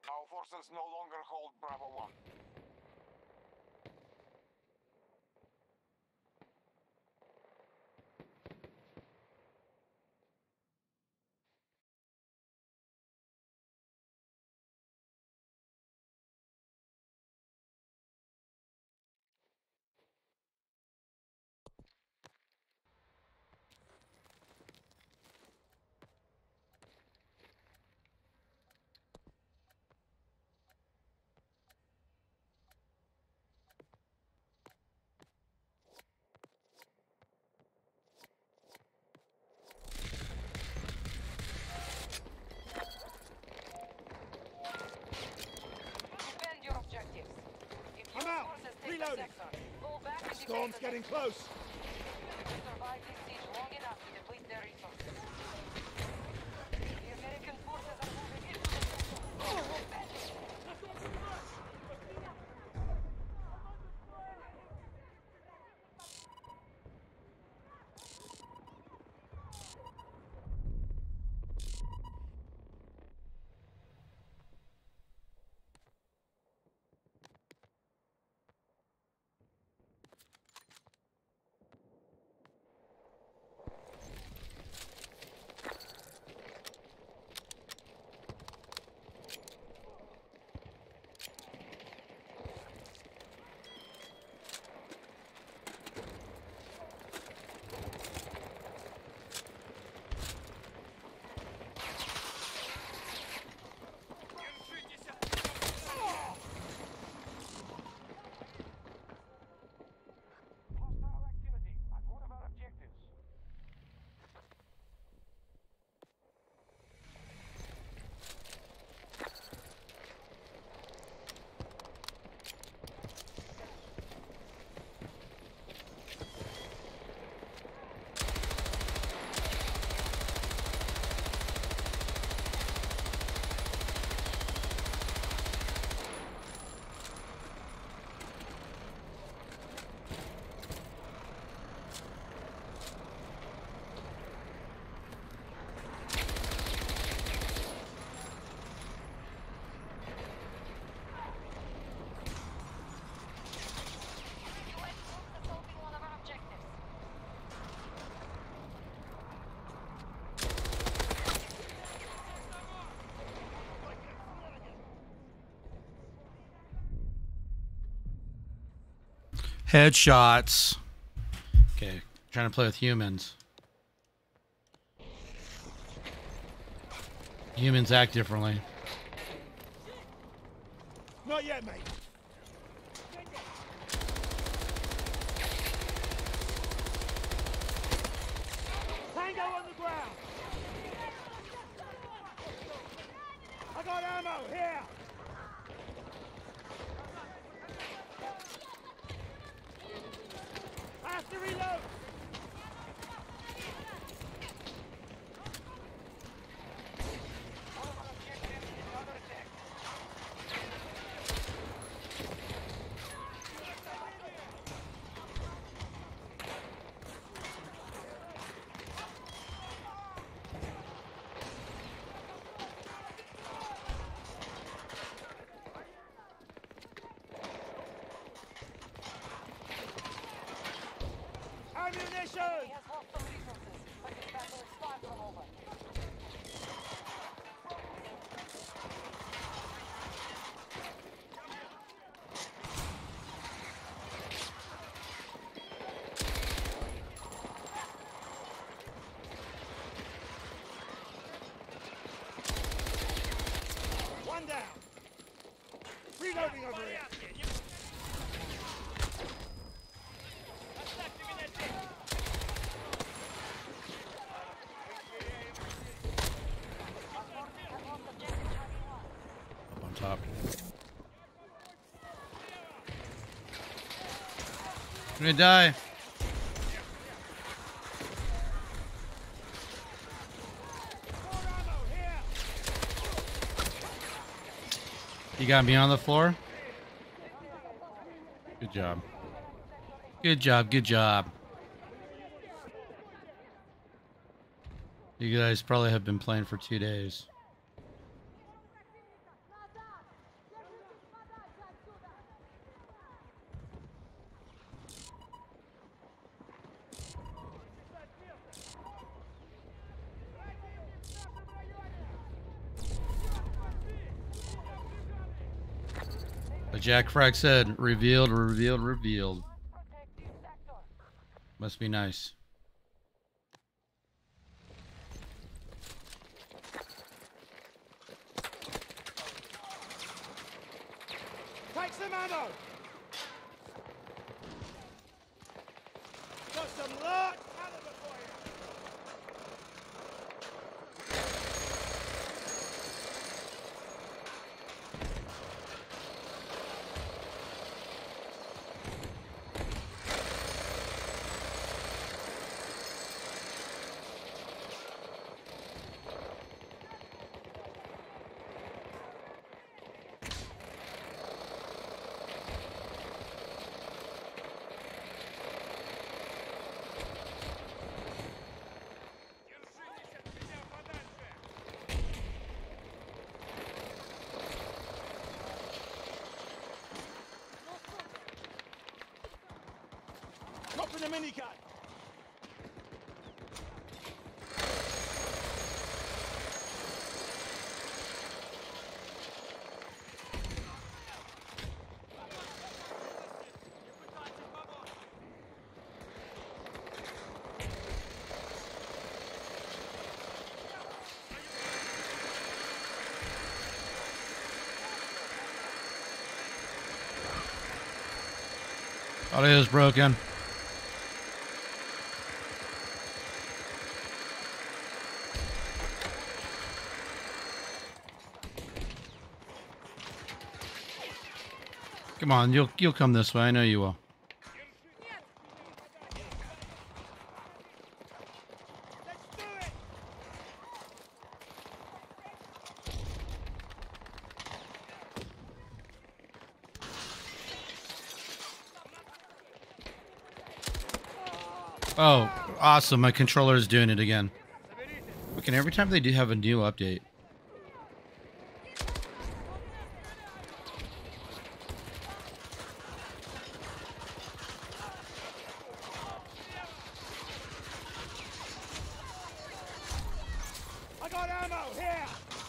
Our forces no longer hold Bravo 1. Defend your objectives. If your I'm out. forces take Reloading. the sector, fall back and Storm's defend the getting sector. close. Survive this siege long enough to deplete their resources. The American forces are moving into the sector. Hostile activity at one of our objectives. UN troops assaulting one of our objectives. Headshots. Okay, trying to play with humans. Humans act differently. Not yet, mate. Tango on the ground. I got ammo here. I have to reload. One of our objectives is under attack. Ammunition. He has lost some resources, but his battle is far from over. One down. Reloading over here. Has lost objective Charlie 1. Up on top. I'm gonna die. More ammo here. You got me on the floor? Good job. Good job, good job. You guys probably have been playing for 2 days. Jack Frack said, revealed, revealed, revealed. Protect this sector. Must be nice. Take some ammo. Got some large caliber for you. Dropping the minigun. Audio's broken. Come on, you'll come this way. I know you will. Let's do it. Oh, awesome. My controller is doing it again. Okay, every time they do have a new update. I got ammo here.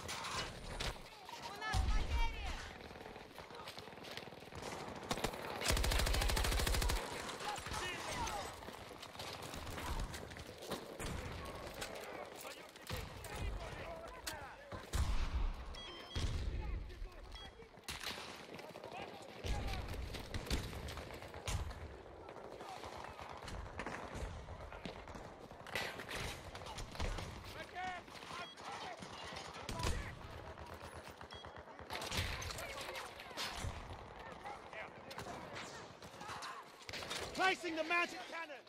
Placing the mounted cannon.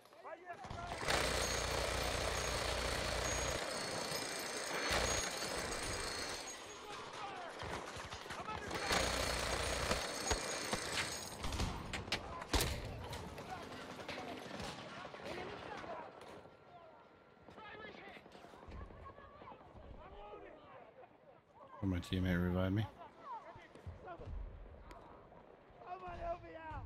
Oh, my teammate revived me. Somebody help me out.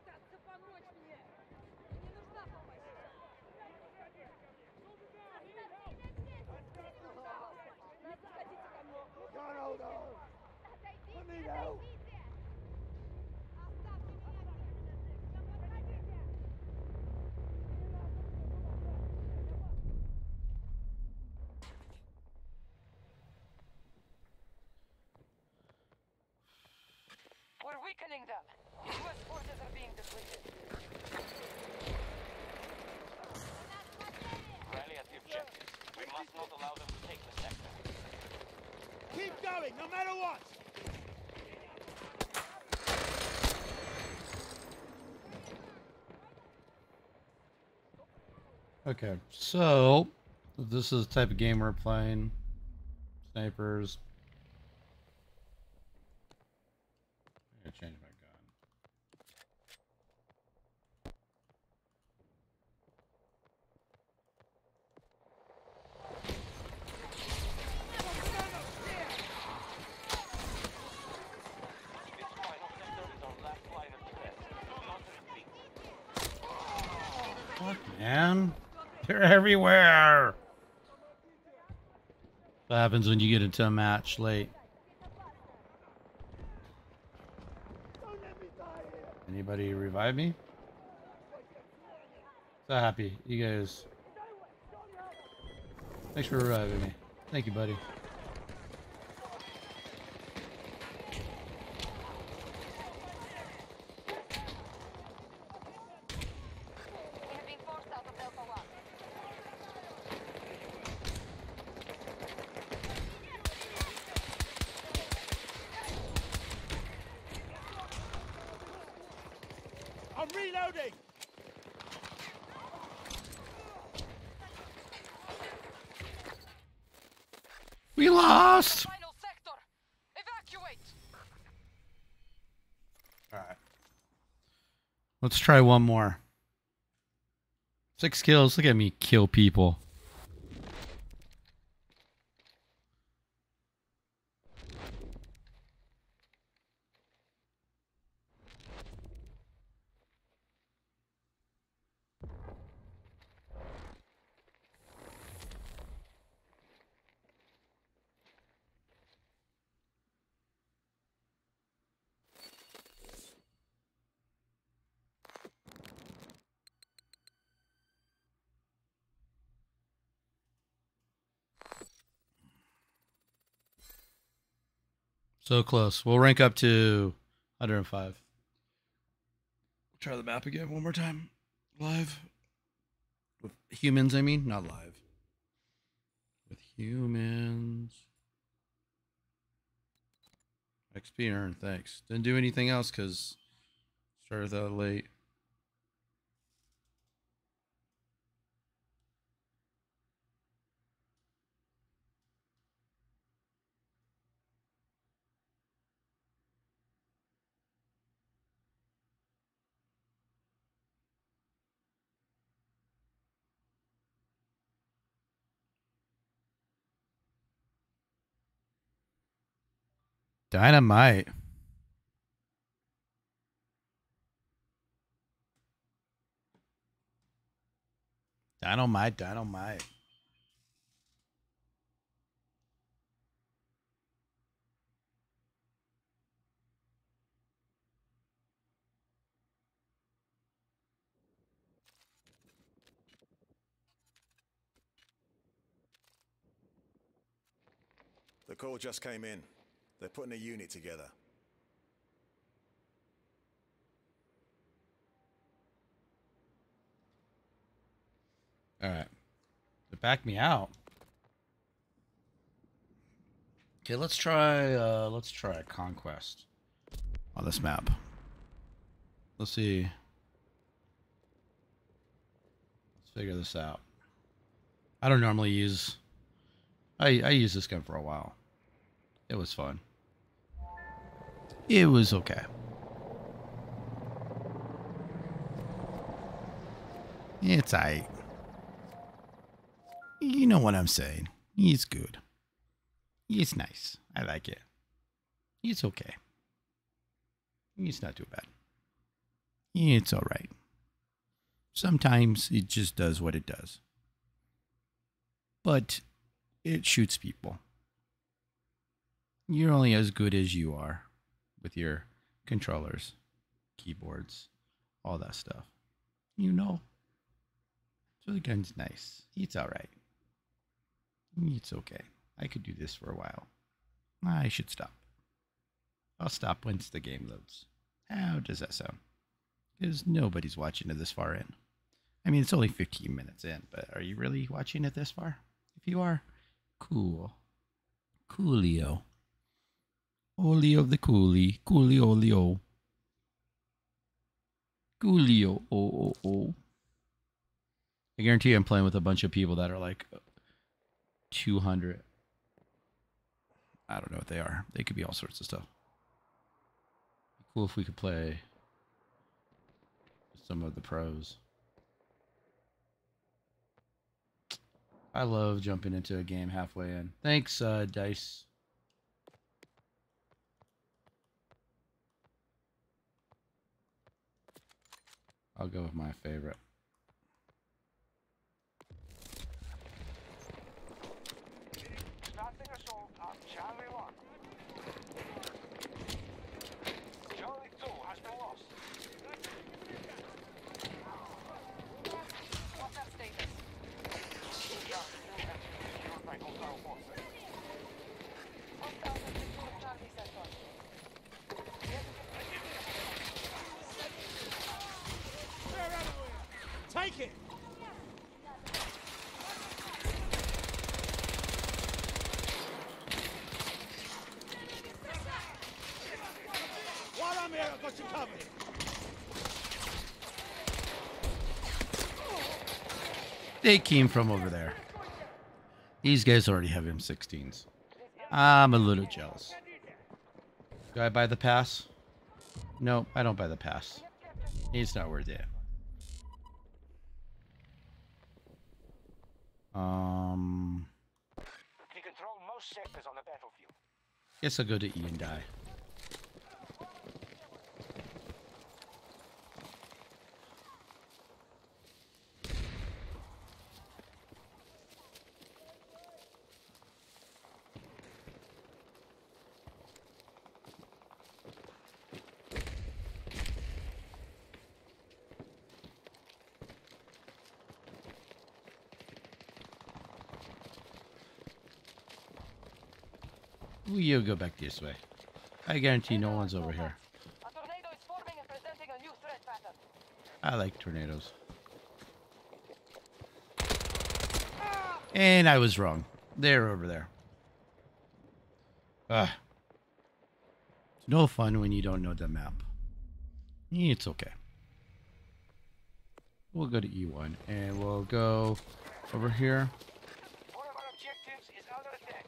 God, hold on. I need help. We're weakening them. U.S. forces are being depleted. Rally at the objective. We must not allow them to take the sector. Keep going, no matter what. Okay, so this is the type of game we're playing. Snipers. I'm gonna change my gun. This final sector is our last line of defense. Do not retreat. Fuck, man. They're everywhere. What happens when you get into a match late? Don't let Anybody revive me? So happy. You guys. Thanks for reviving me. Thank you, buddy. We have been forced out of Delta 1. I'm reloading. We lost! Final sector! Evacuate! Alright. Let's try one more. 6 kills. Look at me kill people. So close. We'll rank up to 105. Try the map again one more time. Live. With humans, I mean. Not live. With humans. XP earned, thanks. Didn't do anything else because started that late. Dynamite. Dynamite, dynamite. The call just came in. They're putting a unit together. All right. To back me out. Okay, let's try Conquest on this map. Let's see. Let's figure this out. I don't normally use I used this gun for a while. It was fun. It was okay. It's aight. You know what I'm saying. It's good. It's nice. I like it. It's okay. It's not too bad. It's alright. Sometimes it just does what it does. But it shoots people. You're only as good as you are with your controllers, keyboards, all that stuff. You know. So the gun's nice. It's alright. It's okay. I could do this for a while. I should stop. I'll stop once the game loads. How does that sound? Because nobody's watching it this far in. I mean, it's only 15 minutes in, but are you really watching it this far? If you are, cool. Coolio. Olio of the coolie. Coolio. Coolio. Oh. I guarantee I'm playing with a bunch of people that are like 200. I don't know what they are. They could be all sorts of stuff. Cool if we could play some of the pros. I love jumping into a game halfway in. Thanks, Dice. I'll go with my favorite. Starting assault on Charlie 1. Charlie 2 has been lost. Take it! While I'm here, I've got you covered. They came from over there. These guys already have M16s. I'm a little jealous. Do I buy the pass? No, I don't buy the pass. It's not worth it. We control most sectors on the battlefield. Guess I'll go to E and die. You'll go back this way. I guarantee no one's over here. A tornado is forming and presenting a new threat pattern. I like tornadoes. And I was wrong. They're over there. It's no fun when you don't know the map. It's okay. We'll go to E1 and we'll go over here. One of our objectives is under attack.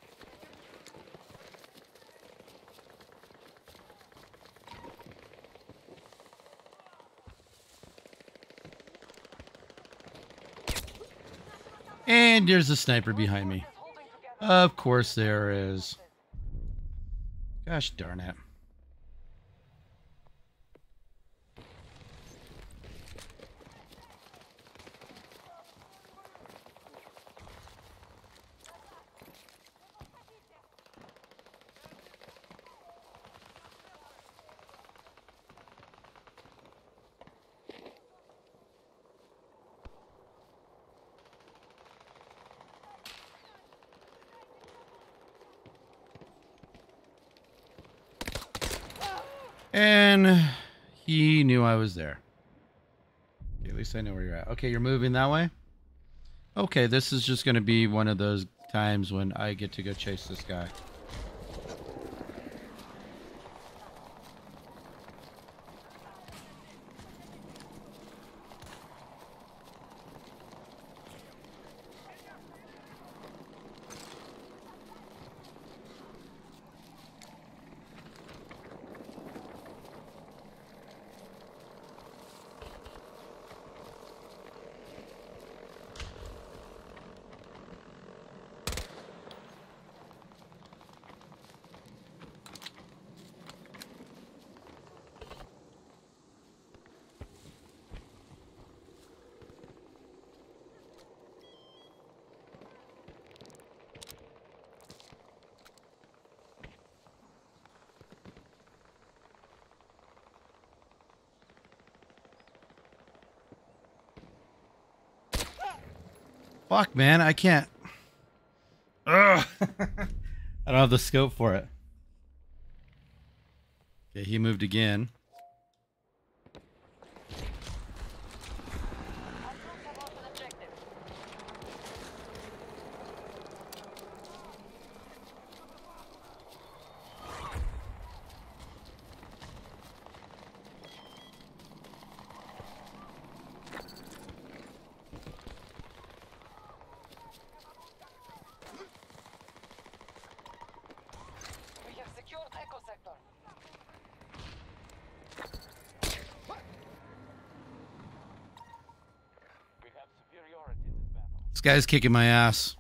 And there's a sniper behind me. Of course there is. Gosh darn it. And he knew I was there. Okay, at least I know where you're at. Okay, you're moving that way? Okay, this is just going to be one of those times when I get to go chase this guy. Fuck, man, I can't. Ugh. I don't have the scope for it. Okay, he moved again. Our troops have lost an objective. We have secured Echo Sector. We have superiority in this battle. This guy's kicking my ass.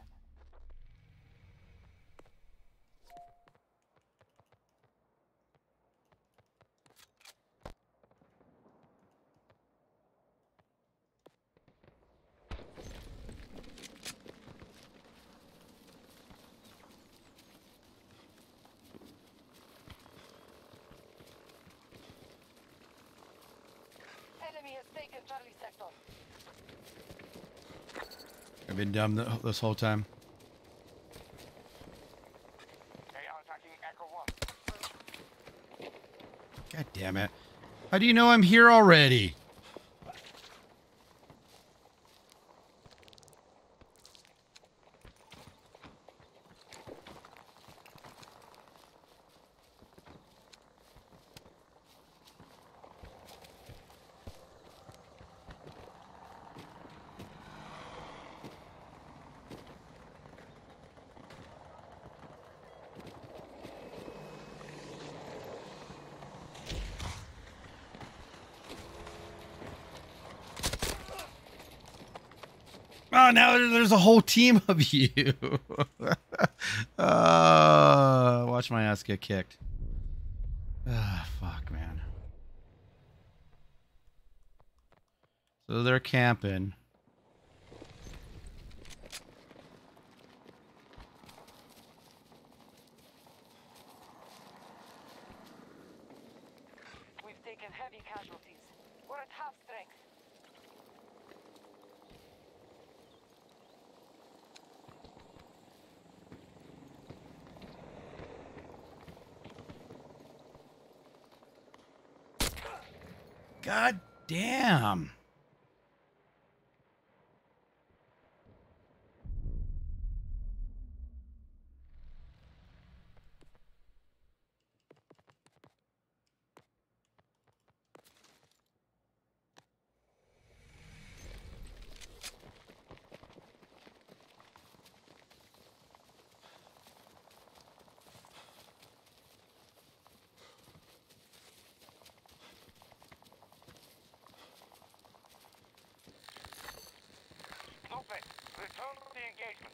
Enemy has taken Charlie Sector. I've been dumb this whole time. They are attacking Echo 1. God damn it. How do you know I'm here already? Oh, now there's a whole team of you. Watch my ass get kicked. Ah, fuck, man. So they're camping. We've taken heavy casualties. We're at half strength. God damn. Lopez, return to the engagement.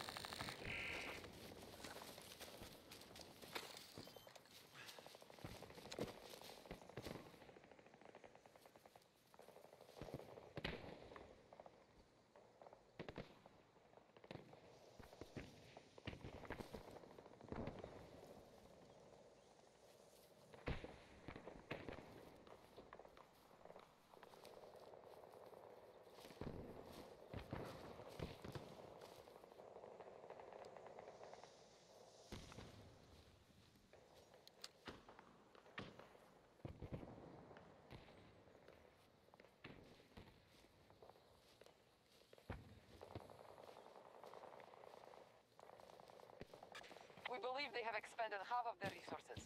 We believe they have expended half of their resources.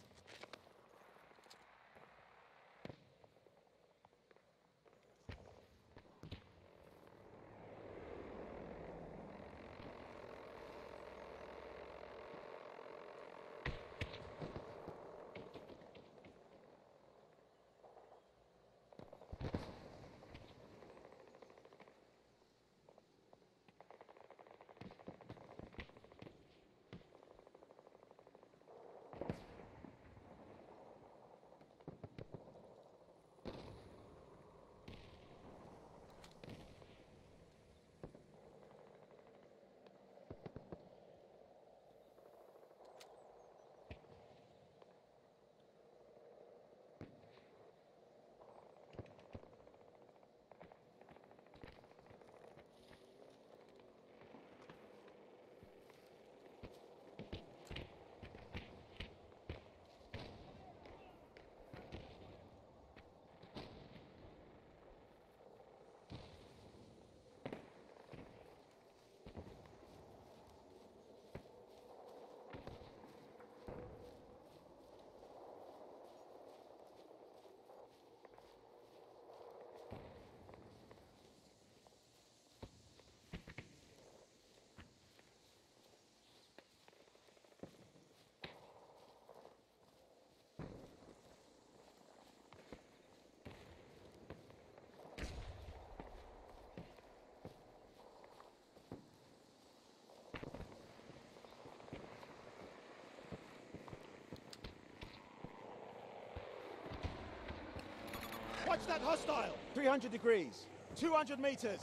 Watch that hostile! 300 degrees. 200 meters.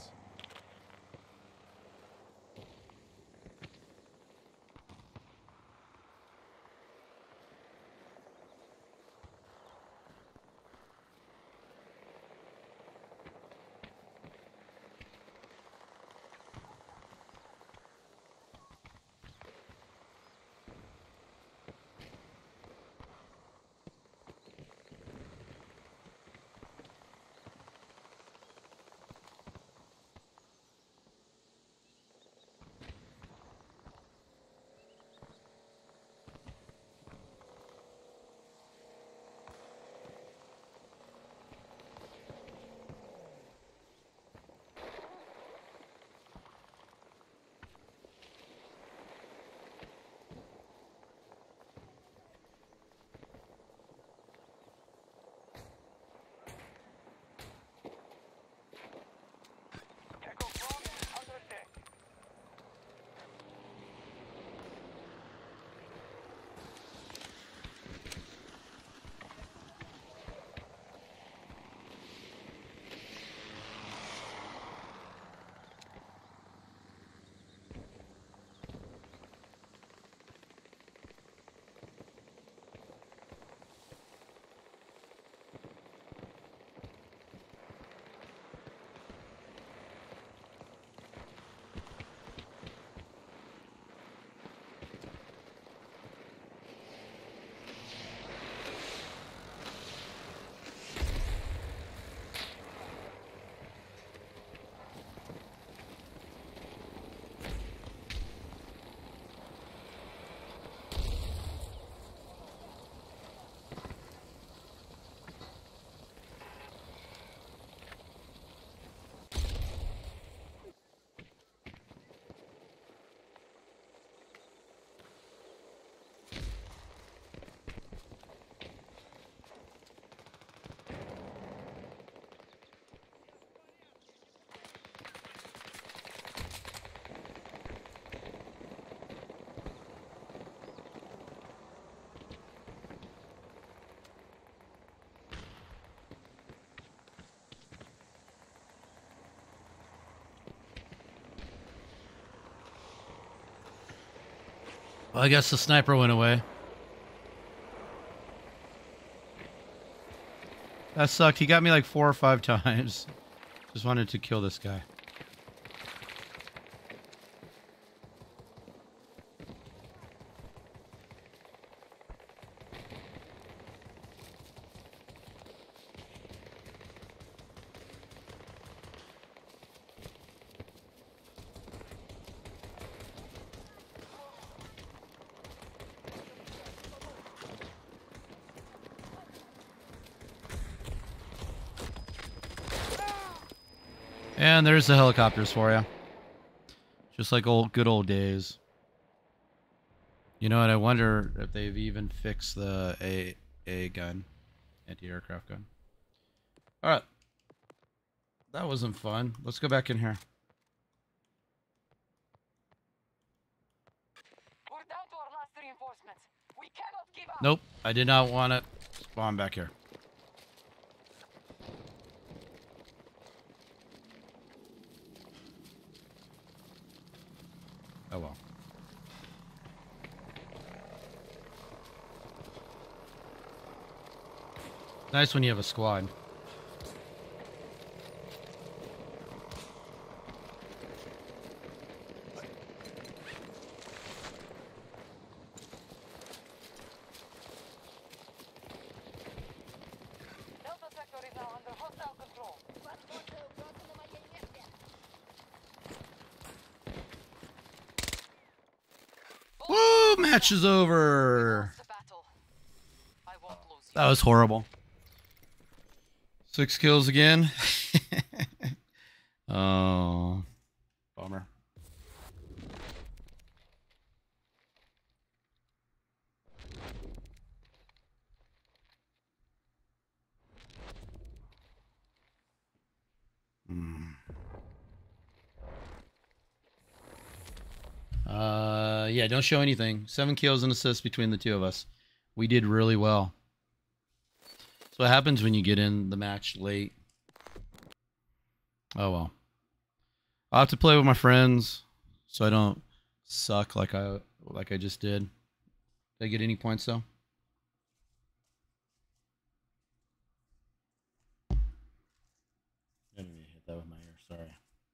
Well, I guess the sniper went away. That sucked. He got me like 4 or 5 times. Just wanted to kill this guy. And there's the helicopters for you. Just like good old days. You know what? I wonder if they've even fixed the AA gun. Anti-aircraft gun. Alright. That wasn't fun. Let's go back in here. We're down to our last reinforcements. We cannot give up. Nope. I did not want to spawn back here. Oh well. Nice when you have a squad. Delta sector is now under hostile control. Woo! Match is over. The battle. I won't lose you. That was horrible. 6 kills again. Oh, bummer. Yeah, don't show anything. 7 kills and assists between the two of us. We did really well. That's what happens when you get in the match late. Oh well. I'll have to play with my friends so I don't suck like I just did. Did I get any points though? I didn't even hit that with my ear, sorry.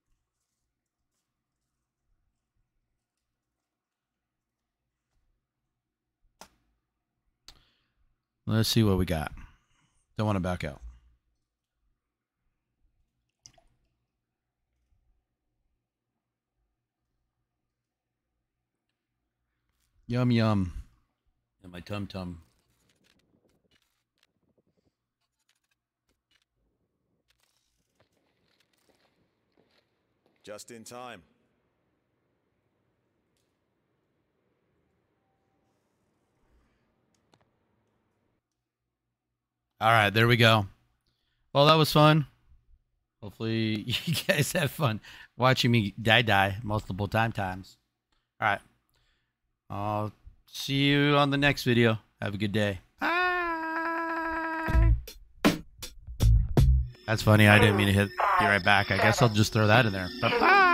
Let's see what we got. Don't want to back out. Yum yum. And my tum tum. Just in time. All right, there we go. Well, that was fun. Hopefully you guys have fun watching me die multiple times. All right. I'll see you on the next video. Have a good day. Bye. That's funny. I didn't mean to hit you right back. I guess I'll just throw that in there. Bye-bye.